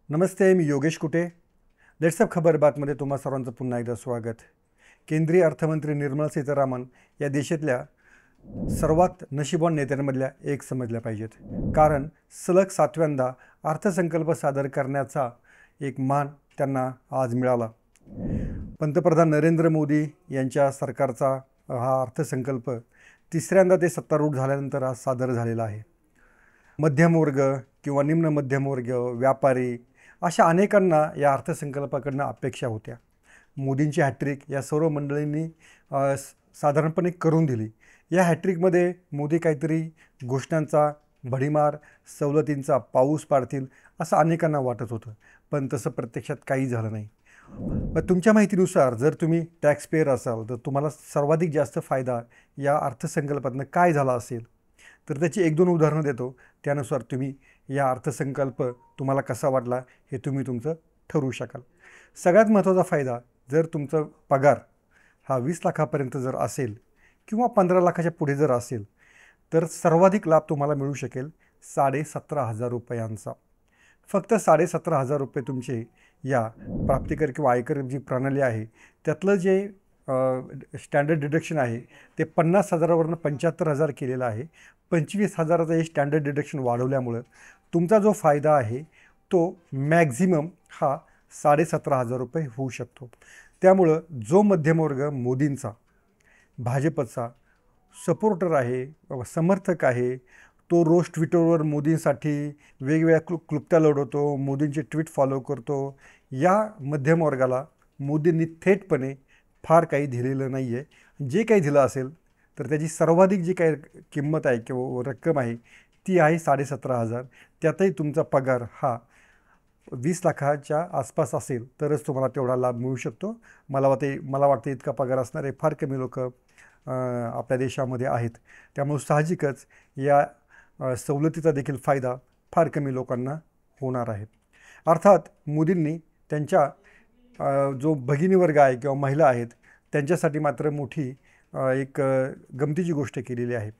नमस्ते, मी योगेश कुटे. लेट्सअप खबर बातमध्ये तुम्हा सर्वांचं पुन्हा एकदा स्वागत. केंद्रीय अर्थमंत्री निर्मला सीतारामन या देशातल्या सर्वात नशीबवान नेत्यांमधल्या एक समजल्या पाहिजेत. कारण सलग 7व्यांदा अर्थसंकल्प सादर करण्याचा एक मान त्यांना आज मिळाला. पंतप्रधान नरेंद्र मोदी यांच्या सरकारचा हा अर्थसंकल्प तिसऱ्यांदा ते सत्तारूढ झाल्यानंतर आज सादर झालेला आहे. मध्यमवर्ग किंवा निम्न मध्यमवर्ग, व्यापारी अशा अनेकांना या अर्थसंकल्पाकडनं अपेक्षा होत्या. मोदींची हॅट्रिक या सर्व मंडळींनी साधारणपणे करून दिली. या हॅट्रिकमध्ये मोदी काहीतरी घोषणांचा भडीमार, सवलतींचा पाऊस पाडतील असं अनेकांना वाटत होतं, पण तसं प्रत्यक्षात काही झालं नाही. पण तुमच्या माहितीनुसार जर तुम्ही टॅक्स पेयर असाल तर तुम्हाला सर्वाधिक जास्त फायदा या अर्थसंकल्पातनं काय झाला असेल, तर त्याची एक दोन उदाहरणं देतो. त्यानुसार तुम्ही या अर्थसंकल्प तुम्हाला कसा वाटला हे तुम्ही तुमचं ठरवू शकाल. सगळ्यात महत्त्वाचा फायदा, जर तुमचा पगार हा 20 लाखापर्यंत जर असेल किंवा 15 लाखाच्या पुढे जर असेल तर सर्वाधिक लाभ तुम्हाला मिळू शकेल 17,500 रुपयांचा. फक्त 17,500 रुपये तुमचे या प्राप्तिकर किंवा आयकर जी प्रणाली आहे त्यातलं जे स्टँडर्ड डिडक्शन आहे ते 50,000वरून 75,000 केलेलं आहे. 25,000चं हे स्टँडर्ड डिडक्शन वाढवल्यामुळं तुमचा जो फायदा आहे तो मॅक्झिमम हा 17,500 रुपये होऊ शकतो. त्यामुळं जो मध्यमवर्ग मोदींचा, भाजपचा सपोर्टर आहे, समर्थक आहे, तो रोज ट्विटरवर मोदींसाठी वेगवेगळ्या क्लुप्त्या लढवतो, मोदींचे ट्विट फॉलो करतो, या मध्यमवर्गाला मोदींनी थेटपणे फार काही दिलेलं नाही आहे. जे काही दिलं असेल तर त्याची सर्वाधिक जी काही किंमत आहे किंवा रक्कम आहे ती आहे 17,500. त्यातही तुमचा पगार हा 20 लाखाच्या आसपास असेल तरच तुम्हाला तेवढा लाभ मिळू शकतो. मला वाटतं इतका पगार असणारे फार कमी लोक आपल्या देशामध्ये आहेत. त्यामुळे साहजिकच या सवलतीचा देखील फायदा फार कमी लोकांना होणार आहे. अर्थात मोदींनी त्यांच्या जो भगिनी वर्ग आहे किंवा महिला आहेत त्यांच्यासाठी मात्र मोठी एक गमतीची गोष्ट केलेली आहे.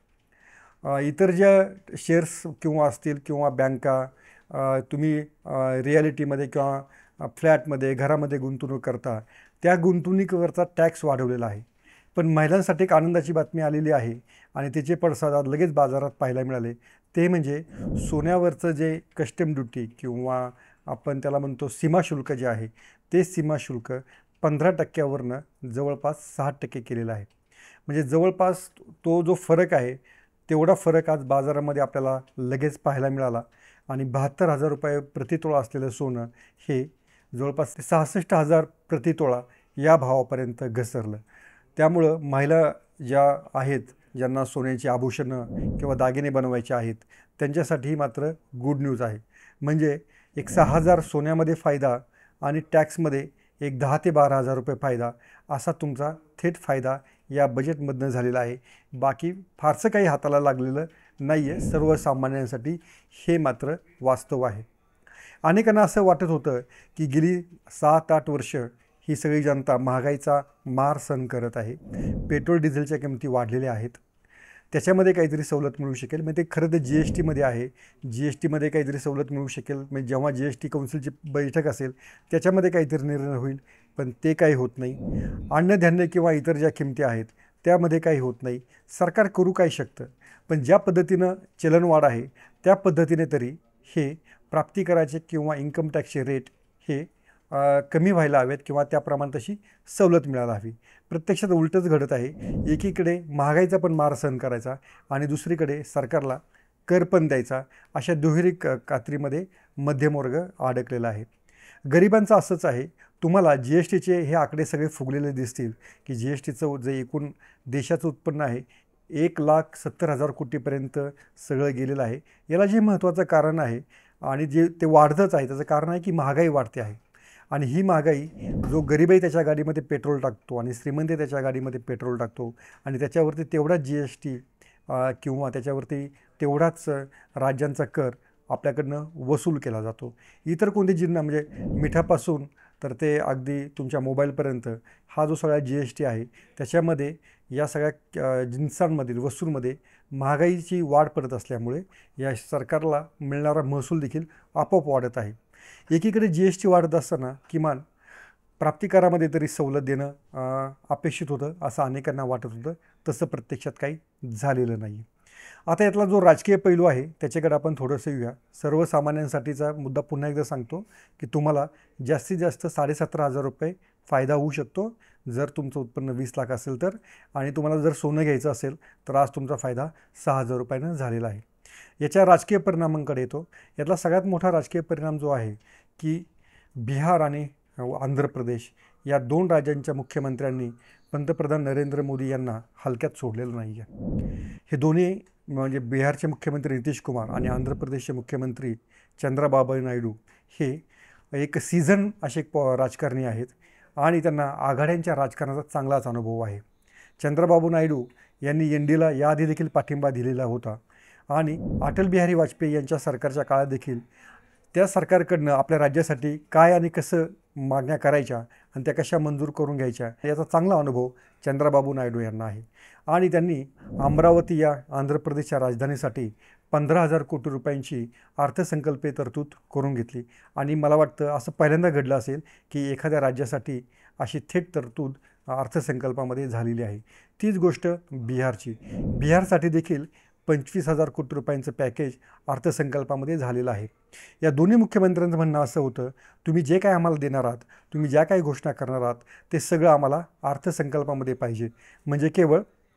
इतर ज्या शेअर्स किंवा असतील किंवा बँका, तुम्ही रिॲलिटीमध्ये किंवा फ्लॅटमध्ये, घरामध्ये गुंतवणूक करता, त्या गुंतवणुकीवरचा टॅक्स वाढवलेला आहे. पण महिलांसाठी एक आनंदाची बातमी आलेली आहे आणि त्याचे पडसाद आज लगेच बाजारात पाहायला मिळाले. ते म्हणजे सोन्यावरचं जे कस्टम ड्युटी किंवा आपण त्याला म्हणतो सीमाशुल्क जे आहे ते सीमाशुल्क 15%वरनं जवळपास 6% केलेलं आहे. म्हणजे जवळपास तो जो फरक आहे तेवढा फरक आज बाजारामध्ये आपल्याला लगेच पाहायला मिळाला आणि 72,000 रुपये प्रतितोळा असलेलं सोनं हे जवळपास 66,000 प्रतितोळा या भावापर्यंत घसरलं. त्यामुळं महिला ज्या आहेत, ज्यांना सोन्याची आभूषणं किंवा दागिने बनवायचे आहेत, त्यांच्यासाठी मात्र गुड न्यूज आहे. म्हणजे एक 6,000 सोन्यामध्ये फायदा आणि टॅक्समध्ये एक 10,000 ते 12,000 रुपये फायदा, असा तुमचा थेट फायदा या बजेटमधनं झालेला आहे. बाकी फारसं काही हाताला लागलेलं नाही आहे. सर्वसामान्यांसाठी हे मात्र वास्तव आहे. अनेकांना असं वाटत होतं की गेली 7-8 वर्ष ही सगळी जनता महागाईचा मार सहन करत आहे. पेट्रोल डिझेलच्या किमती वाढलेल्या आहेत, त्याच्यामध्ये काहीतरी सवलत मिळू शकेल. म्हणजे ते खरं तर GSTमध्ये आहे, GSTमध्ये काहीतरी सवलत मिळू शकेल. म्हणजे जेव्हा GST कौन्सिलची बैठक असेल त्याच्यामध्ये काहीतरी निर्णय होईल, पण ते काही होत नाही. अन्नधान्य किंवा इतर ज्या किमती आहेत त्यामध्ये काही होत नाही. सरकार करू काय शकतं, पण ज्या पद्धतीनं चलनवाढ आहे त्या पद्धतीने तरी हे प्राप्तिकराचे किंवा इन्कम टॅक्सचे रेट हे कमी व्हायला हवेत किंवा त्याप्रमाणे तशी सवलत मिळायला हवी. प्रत्यक्षात उलटंच घडत आहे. एकीकडे महागाईचा पण मार सहन करायचा आणि दुसरीकडे सरकारला कर पण द्यायचा, अशा दुहेरी कात्रीमध्ये मध्यमवर्ग अडकलेला आहे. गरिबांचं असंच आहे. तुम्हाला GSTचे हे आकडे सगळे फुगलेले दिसतील की GSTचं जे एकूण देशाचं उत्पन्न आहे 1,70,000 कोटीपर्यंत सगळं गेलेलं आहे. याला जे महत्त्वाचं कारण आहे आणि जे ते वाढतंच आहे त्याचं कारण आहे की महागाई वाढते आहे. आणि ही महागाई, जो गरीब आहे त्याच्या गाडीमध्ये पेट्रोल टाकतो आणि श्रीमंत त्याच्या गाडीमध्ये पेट्रोल टाकतो आणि त्याच्यावरती तेवढाच GST किंवा त्याच्यावरती तेवढाच राज्यांचा कर आपल्याकडनं वसूल केला जातो. इतर कोणते जिन्ना म्हणजे मिठापासून तर ते अगदी तुमच्या मोबाईलपर्यंत हा जो सगळा GST आहे त्याच्यामध्ये या सगळ्या जिन्सांमधील वस्तूंमध्ये महागाईची वाढ पडत असल्यामुळे या सरकारला मिळणारा महसूल देखील आपोआप वाढत आहे. एकीकडे GST वाढत असताना किमान प्राप्तिकरामध्ये तरी सवलत देणं अपेक्षित होतं, असं अनेकांना वाटत होतं. तसं प्रत्यक्षात काही झालेलं नाही. आता यातला जो राजकीय पैलू आहे त्याच्याकडे आपण थोडंसं येऊया. सर्वसामान्यांसाठीचा मुद्दा पुन्हा एकदा सांगतो की तुम्हाला जास्तीत जास्त 17,500 रुपये फायदा होऊ शकतो जर तुमचं उत्पन्न 20 लाख असेल तर. आणि तुम्हाला जर सोनं घ्यायचं असेल तर आज तुमचा फायदा 6,000 रुपयानं झालेला आहे. याच्या राजकीय परिणामांकडे येतो. यातला सगळ्यात मोठा राजकीय परिणाम जो आहे की बिहार आणि आंध्र प्रदेश या 2 राज्यांच्या मुख्यमंत्र्यांनी पंतप्रधान नरेंद्र मोदी यांना हलक्यात सोडलेलं नाही आहे. हे दोन्ही म्हणजे बिहारचे मुख्यमंत्री नितीश कुमार आणि आंध्र प्रदेशचे मुख्यमंत्री चंद्राबाबू नायडू हे एक सीझन असे राजकारणी आहेत आणि त्यांना आघाड्यांच्या राजकारणाचा चांगलाच अनुभव आहे. चंद्राबाबू नायडू यांनी NDAला याआधी देखील पाठिंबा दिलेला होता आणि अटल बिहारी वाजपेयी यांच्या सरकारच्या काळात देखील त्या सरकारकडनं आपल्या राज्यासाठी काय आणि कसं मागण्या करायच्या आणि त्या कशा मंजूर करून घ्यायच्या याचा चांगला अनुभव चंद्राबाबू नायडू यांना आहे. आणि त्यांनी अमरावती या आंध्र प्रदेशच्या राजधानीसाठी 15,000 कोटी रुपयांची अर्थसंकल्पीय तरतूद करून घेतली. आणि मला वाटतं असं पहिल्यांदा घडलं असेल की एखाद्या राज्यासाठी अशी थेट तरतूद अर्थसंकल्पामध्ये झालेली आहे. तीच गोष्ट बिहारची. बिहारसाठी देखील 25,000 कोटी रुपयांचं पॅकेज अर्थसंकल्पामध्ये झालेलं आहे. या दोन्ही मुख्यमंत्र्यांचं म्हणणं असं होतं, तुम्ही जे काय आम्हाला देणार आहात, तुम्ही ज्या काही घोषणा करणार आहात ते सगळं आम्हाला अर्थसंकल्पामध्ये पाहिजे. म्हणजे केवळ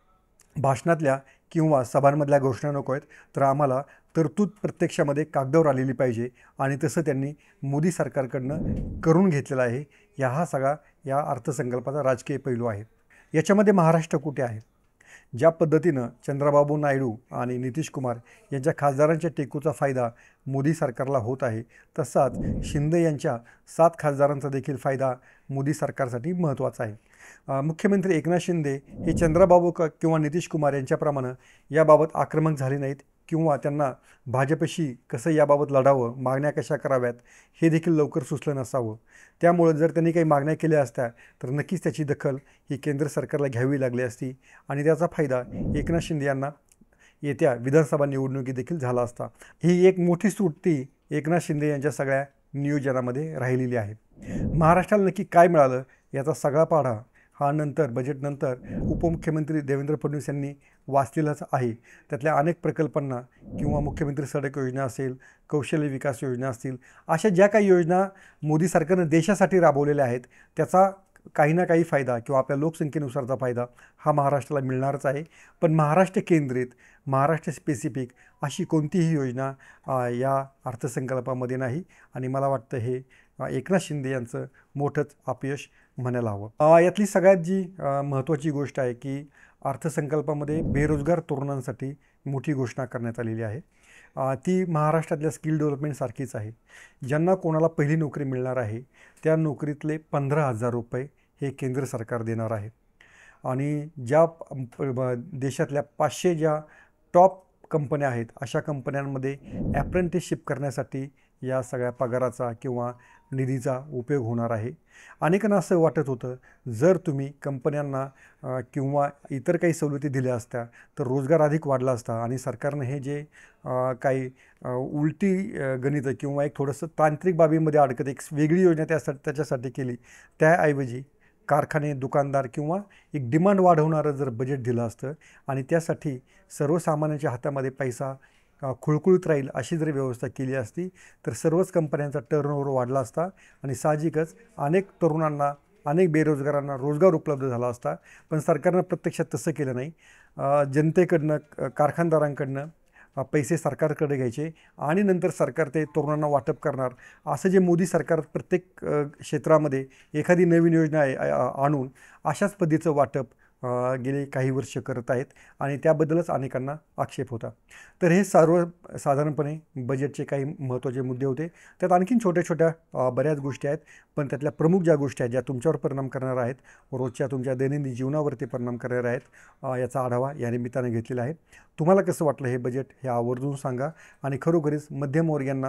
भाषणातल्या किंवा सभांमधल्या घोषणा नको आहेत, तर आम्हाला तरतूद प्रत्यक्षामध्ये कागदावर आलेली पाहिजे. आणि तसं त्यांनी मोदी सरकारकडनं करून घेतलेलं आहे. हा सगळा या अर्थसंकल्पाचा राजकीय पैलू आहे. याच्यामध्ये महाराष्ट्र कुठे आहे? ज्या पद्धतीनं चंद्राबाबू नायडू आणि नितीश कुमार यांच्या खासदारांच्या टेकूचा फायदा मोदी सरकारला होत आहे, तसाच शिंदे यांच्या 7 खासदारांचा देखील फायदा मोदी सरकारसाठी महत्त्वाचा आहे. मुख्यमंत्री एकनाथ शिंदे हे चंद्राबाबू किंवा नितीश कुमार यांच्याप्रमाणे याबाबत आक्रमक झाले नाहीत किंवा त्यांना भाजपशी कसं याबाबत लढावं, मागण्या कशा कराव्यात हे देखील लवकर सुचलं नसावं. त्यामुळं जर त्यांनी काही मागण्या केल्या असत्या तर नक्कीच त्याची दखल ही केंद्र सरकारला घ्यावी लागली असती आणि त्याचा फायदा एकनाथ शिंदे यांना येत्या विधानसभा निवडणुकीत देखील झाला असता. ही एक मोठी त्रुटी एकनाथ शिंदे यांच्या सगळ्या नियोजनामध्ये राहिलेली आहे. महाराष्ट्राला नक्की काय मिळालं याचा सगळा पाढा हा बजेटनंतर उपमुख्यमंत्री देवेंद्र फडणवीस यांनी वाचलेलाच आहे. त्यातल्या अनेक प्रकल्पांना किंवा मुख्यमंत्री सडक योजना असेल, कौशल्य विकास योजना असतील, अशा ज्या काही योजना मोदी सरकारनं देशासाठी राबवलेल्या आहेत त्याचा काही ना काही फायदा किंवा आपल्या लोकसंख्येनुसारचा फायदा हा महाराष्ट्राला मिळणारच आहे. पण महाराष्ट्र केंद्रित, महाराष्ट्र स्पेसिफिक अशी कोणतीही योजना या अर्थसंकल्पामध्ये नाही. आणि मला वाटतं हे एकनाथ शिंदे यांचं मोठंच अपयश म्हणायला हवं. यातली सगळ्यात जी महत्त्वाची गोष्ट आहे की अर्थसंकल्पामध्ये बेरोजगार तरुणांसाठी मोठी घोषणा करण्यात आलेली आहे. ती महाराष्ट्रातल्या स्किल डेव्हलपमेंटसारखीच आहे. ज्यांना कोणाला पहिली नोकरी मिळणार आहे त्या नोकरीतले 15,000 रुपये हे केंद्र सरकार देणार आहे. आणि ज्या देशातल्या 500 ज्या टॉप कंपन्या आहेत अशा कंपन्यांमध्ये ॲप्रेंटिसशिप करण्यासाठी या सगळ्या पगाराचा किंवा निधीचा उपयोग होणार आहे. अनेकांना असं वाटत होतं जर तुम्ही कंपन्यांना किंवा इतर काही सवलती दिल्या असत्या तर रोजगार अधिक वाढला असता आणि सरकारनं हे जे काही उलटी गणितं किंवा एक थोडंसं तांत्रिक बाबीमध्ये अडकत एक वेगळी योजना त्याच्यासाठी केली. त्याऐवजी कारखाने, दुकानदार किंवा एक डिमांड वाढवणारं जर बजेट दिलं असतं आणि त्यासाठी सर्वसामान्यांच्या हातामध्ये पैसा खुळखुळीत राहील अशी जर व्यवस्था केली असती तर सर्वच कंपन्यांचा टर्नओव्हर वाढला असता आणि साहजिकच अनेक तरुणांना, अनेक बेरोजगारांना रोजगार उपलब्ध झाला असता. पण सरकारनं प्रत्यक्षात तसं केलं नाही. जनतेकडनं, कारखानदारांकडनं पैसे सरकारकडे घ्यायचे आणि नंतर सरकार ते तरुणांना वाटप करणार. असं जे मोदी सरकार प्रत्येक क्षेत्रामध्ये एखादी नवीन योजना आणून अशाच पद्धतीचं वाटप गेले काही वर्ष करत आहेत आणि त्याबद्दलच अनेकांना आक्षेप होता. तर हे साधारणपणे बजेटचे काही महत्त्वाचे मुद्दे होते. त्यात आणखीन छोट्या छोट्या बऱ्याच गोष्टी आहेत, पण त्यातल्या प्रमुख ज्या गोष्टी आहेत ज्या तुमच्यावर परिणाम करणार आहेत, रोजच्या तुमच्या दैनंदिन जीवनावरती परिणाम करणार आहेत, याचा आढावा या निमित्तानं घेतलेला आहे. तुम्हाला कसं वाटलं हे बजेट हे आवर्जून सांगा. आणि खरोखरीच मध्यमवर्गीयांना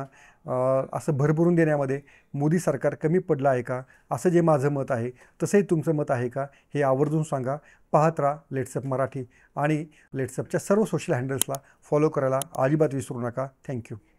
असं भरभरून देण्यामध्ये मोदी सरकार कमी पडलं आहे का, असं जे माझं मत आहे तसंही तुमचं मत आहे का हे आवर्जून सांगा. पाहत राहा लेट्सअप मराठी आणि लेट्सअपच्या सर्व सोशल हँडल्सला फॉलो करायला अजिबात विसरू नका. थँक्यू.